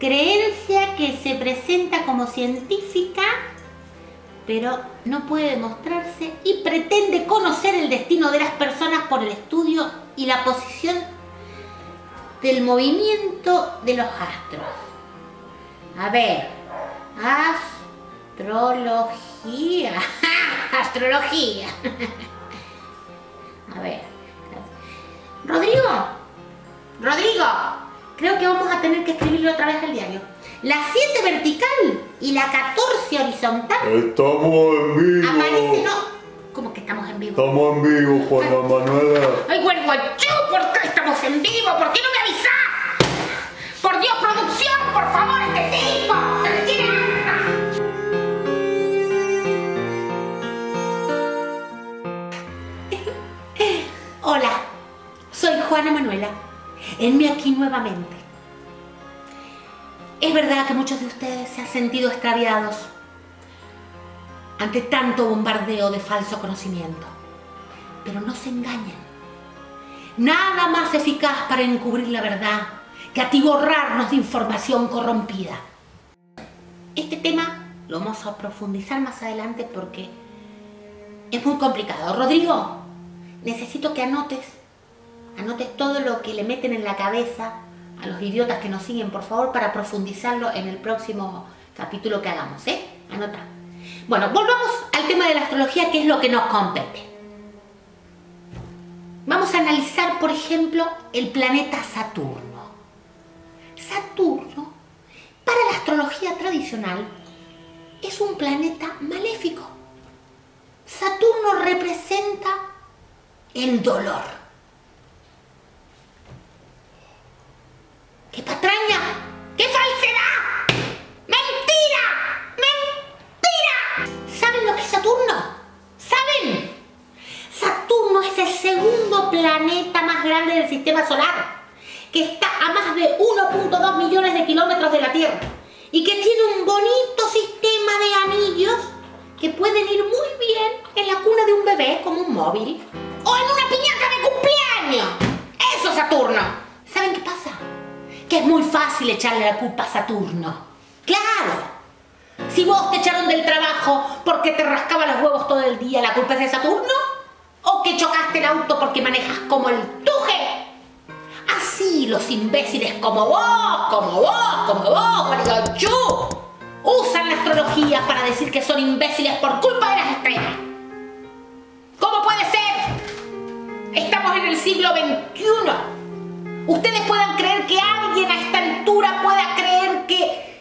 creencia que se presenta como científica, pero no puede demostrarse y pretende conocer el destino de las personas por el estudio y la posición del movimiento de los astros. A ver, astrología. Astrología. A ver. Rodrigo, creo que vamos a tener que escribirlo otra vez al diario. La 7 vertical y la 14 horizontal. Estamos en vivo. Aparece, no. ¿Cómo que estamos en vivo? Estamos en vivo, Juana Manuela. Ay, Guarguachú, ¿por qué estamos en vivo? ¿Por qué no me avisás? Por Dios, producción, por favor, este tipo. ¡Me tiene harta! Hola, soy Juana Manuela. Enme aquí nuevamente. Es verdad que muchos de ustedes se han sentido extraviados ante tanto bombardeo de falso conocimiento. Pero no se engañen. Nada más eficaz para encubrir la verdad que atiborrarnos de información corrompida. Este tema lo vamos a profundizar más adelante porque es muy complicado. Rodrigo, necesito que anotes todo lo que le meten en la cabeza a los idiotas que nos siguen, por favor, para profundizarlo en el próximo capítulo que hagamos, ¿eh? Anota. Bueno, volvamos al tema de la astrología, que es lo que nos compete. Vamos a analizar, por ejemplo, el planeta Saturno. Saturno, para la astrología tradicional, es un planeta maléfico. Saturno representa el dolor. ¡Qué patraña! ¡Qué falsedad! ¡Mentira! ¡Mentira! ¿Saben lo que es Saturno? ¿Saben? Saturno es el segundo planeta más grande del sistema solar, que está a más de 1.2 millones de kilómetros de la Tierra y que tiene un bonito sistema de anillos que pueden ir muy bien en la cuna de un bebé como un móvil o en una piñata de cumpleaños. ¡Eso es Saturno! ¿Saben qué pasa? Que es muy fácil echarle la culpa a Saturno. ¡Claro! Si vos te echaron del trabajo porque te rascaba los huevos todo el día, ¿la culpa es de Saturno? ¿O que chocaste el auto porque manejas como el tuje? Así los imbéciles como vos, Guarguachú, usan la astrología para decir que son imbéciles por culpa de las estrellas. ¿Cómo puede ser? Estamos en el siglo XXI. Ustedes puedan creer que alguien a esta altura pueda creer que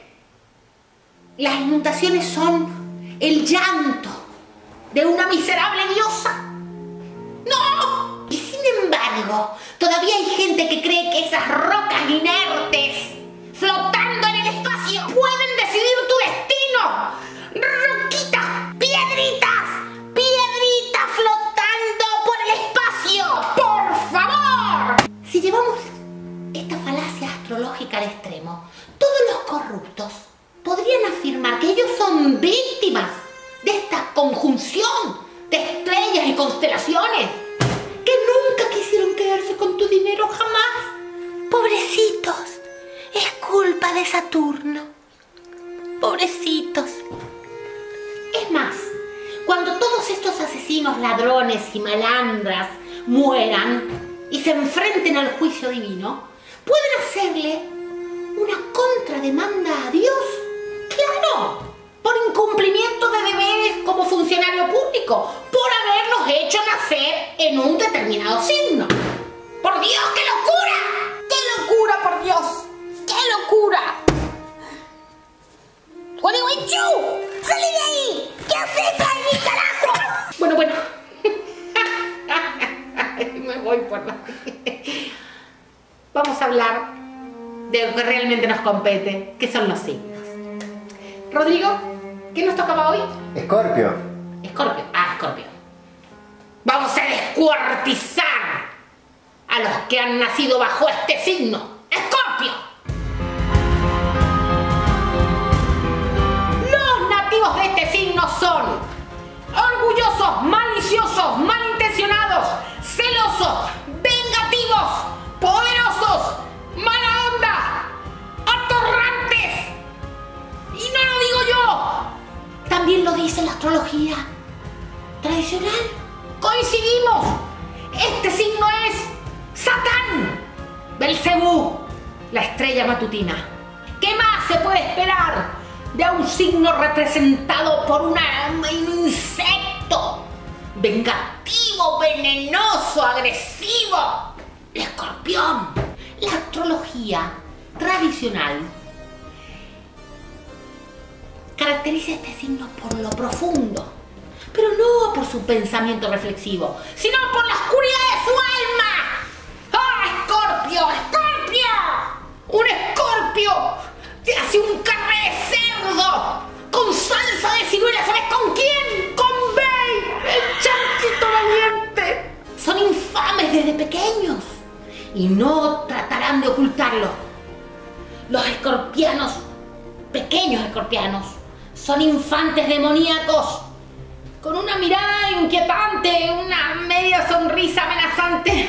las inundaciones son el llanto de una miserable diosa. ¡No! Y sin embargo, todavía hay gente que cree que esas rocas inertes flotando en el espacio pueden decidir tu destino. Roquitas, piedritas flotando por el espacio. ¡Por favor! Si llevamos esta falacia astrológica al extremo, todos los corruptos podrían afirmar que ellos son víctimas de esta conjunción de estrellas y constelaciones, que nunca quisieron quedarse con tu dinero jamás. Pobrecitos, es culpa de Saturno. Pobrecitos. Es más, cuando todos estos asesinos, ladrones y malandras mueran y se enfrenten al juicio divino, pueden hacerle una contrademanda a Dios. ¡Claro! Por incumplimiento de deberes como funcionario público, por haberlos hecho nacer en un determinado signo. ¡Por Dios, qué locura! ¡Qué locura, por Dios! ¡Qué locura! ¡Guarguachú! ¡Salí de ahí! ¿Qué haces ahí, carajo? Bueno. Me voy por la... Vamos a hablar de lo que realmente nos compete, que son los signos. Rodrigo, ¿qué nos tocaba hoy? Escorpio. Escorpio. Escorpio. Vamos a descuartizar a los que han nacido bajo este signo. Escorpio. Los nativos de este signo son orgullosos, maliciosos, malintencionados, celosos, vengativos, poderosos, mala onda, atorrantes, dice la astrología tradicional? ¡Coincidimos! Este signo es Satán, Belcebú, la estrella matutina. ¿Qué más se puede esperar de un signo representado por un insecto vengativo, venenoso, agresivo? El escorpión. La astrología tradicional caracteriza a este signo por lo profundo, pero no por su pensamiento reflexivo, sino por la oscuridad de su alma. ¡Ah, Escorpio! ¡Escorpio! ¡Un Escorpio te hace un carne de cerdo con salsa de ciruela! ¿Sabes con quién? ¡Con Bey, el chanchito valiente! Son infames desde pequeños y no tratarán de ocultarlo. Los escorpianos, pequeños escorpianos, son infantes demoníacos, con una mirada inquietante, una media sonrisa amenazante,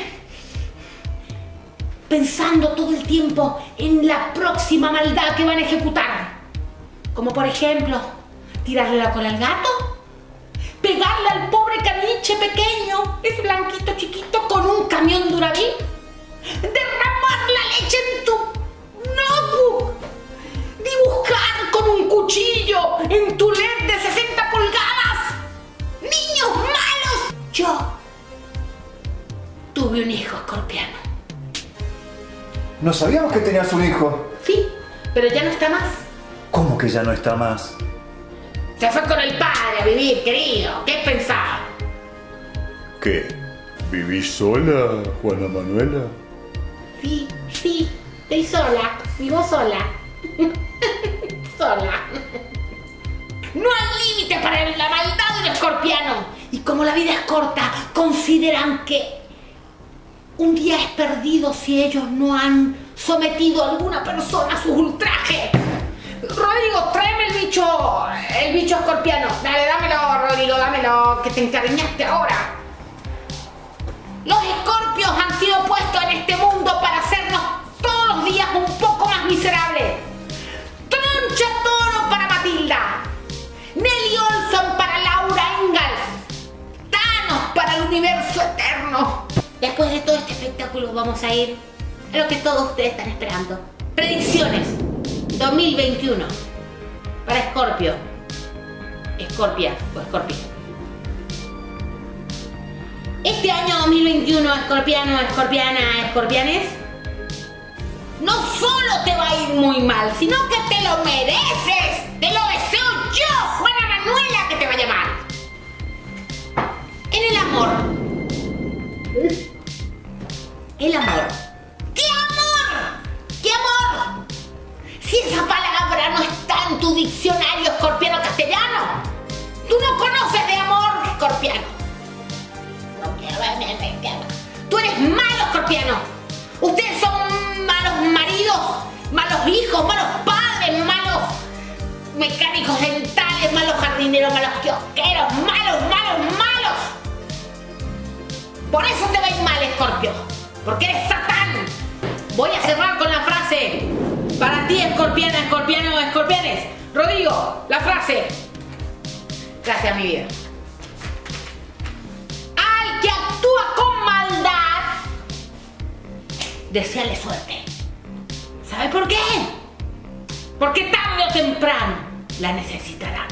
pensando todo el tiempo en la próxima maldad que van a ejecutar. Como por ejemplo, tirarle la cola al gato, pegarle al pobre caniche pequeño, ese blanquito chiquito, con un camión Duraví, derramar la leche en tu notebook, dibujar con un cuchillo en tu LED de 60 pulgadas. ¡Niños malos! Yo tuve un hijo escorpiano. No sabíamos que tenías un hijo. Sí, pero ya no está más. ¿Cómo que ya no está más? Se fue con el padre a vivir, querido. ¿Qué pensaba? ¿Qué? ¿Vivís sola, Juana Manuela? Sí, estoy sola. Vivo sola. Sola. No hay límite para la maldad de un escorpiano. Y como la vida es corta, consideran que un día es perdido si ellos no han sometido a alguna persona a sus ultrajes. Rodrigo, tráeme el bicho escorpiano. Dale, dámelo, Rodrigo, dámelo, que te encariñaste ahora. Los escorpios han sido puestos en este mundo para hacernos todos los días un poco más miserables. Troncha Toro para Matilda, Nelly Olson para Laura Ingalls, Thanos para el universo eterno. Después de todo este espectáculo vamos a ir a lo que todos ustedes están esperando. Predicciones 2021 para Escorpio, Escorpia o Escorpio. Este año 2021, escorpiano, escorpiana, escorpianes, no solo te va a ir muy mal, sino que te lo mereces. Te lo deseo yo, Juana Manuela, que te vaya mal. En el amor. El amor. ¿Qué amor? ¿Qué amor? Si esa palabra no está en tu diccionario escorpiano castellano, tú no conoces de amor escorpiano. Tú eres malo, escorpiano. Ustedes son malos maridos, malos hijos, malos padres, malos mecánicos dentales, malos jardineros, malos kiosqueros, malos. Por eso te va a ir mal, Escorpio, porque eres Satán. Voy a cerrar con la frase para ti, escorpiana, escorpiano, escorpianes. Rodrigo, la frase. Gracias, mi vida. Que actúa con maldad, deséale suerte. ¿Sabe por qué? Porque tarde o temprano la necesitarán.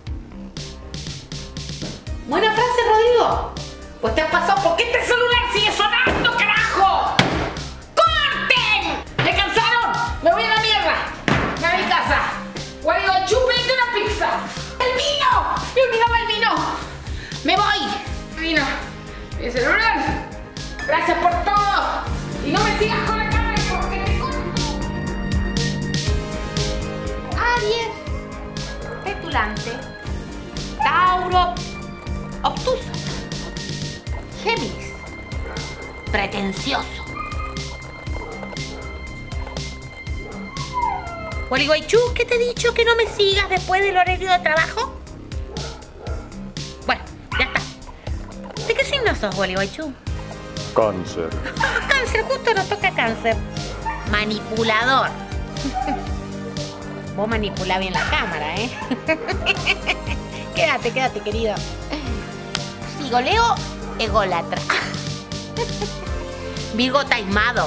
Buena frase, Rodrigo. Pues te has pasado porque este celular sigue sonando, carajo. ¡Corten! ¿Me cansaron? Me voy a la mierda. Me voy a mi casa. Guarigochú, pídete una pizza. ¡El vino! ¡Me olvidaba el vino! ¡Me voy! ¡Vino! Mi celular. Gracias por todo. Y no me sigas con la cámara porque te corto. Aries, petulante. Tauro, obtuso. Géminis, pretencioso. Guarigoichú, ¿qué te he dicho que no me sigas después del horario de trabajo? Bueno, ya está. ¿De qué signo sos, Guarigoichú? Cáncer. Cáncer, justo nos toca cáncer. Manipulador. Vos manipulás bien la cámara, ¿eh? Quédate, querido. Sigo, Leo, ególatra. Virgo taimado.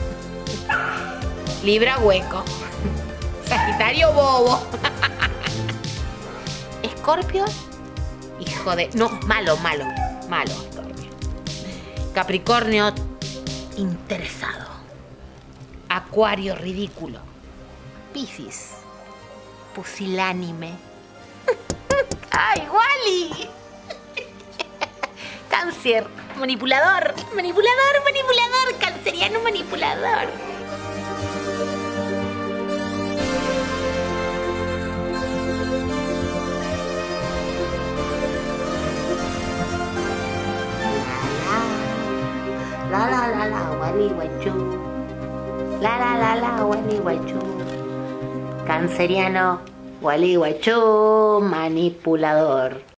Libra hueco. Sagitario bobo. Escorpio, hijo de... No, malo, Escorpio. Capricornio, interesado. Acuario, ridículo. Piscis, pusilánime. ¡Ay, Wally! Cáncer, manipulador, canceriano manipulador. La, Wally guachú. La, Wally guachú. Canceriano, Wally guachú, manipulador.